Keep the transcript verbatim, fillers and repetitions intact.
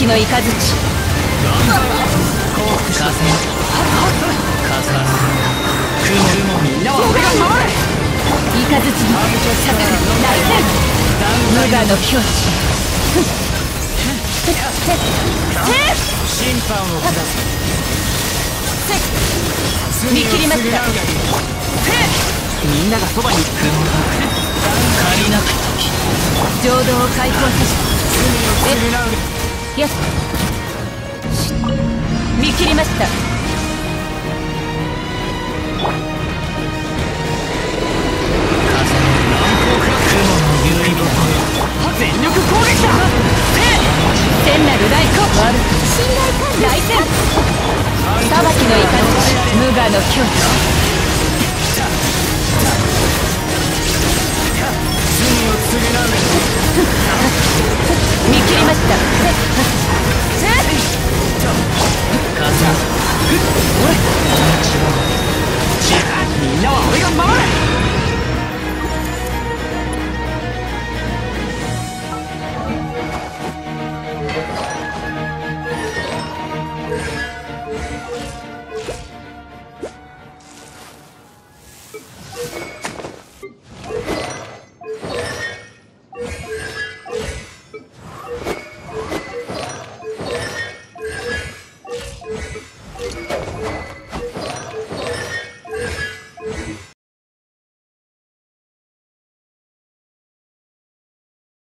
の雷。河川雲、みんなは俺が守れ。雷にささる内戦、無我の境地。審判を下す。見切りました。みんながそばに。借りなき時、浄土を開放させ。えよし、見切りました。全力攻撃だ。聖なる大光、信頼感大戦、裁きの雷、無我の境地。罪を償う。見切りました。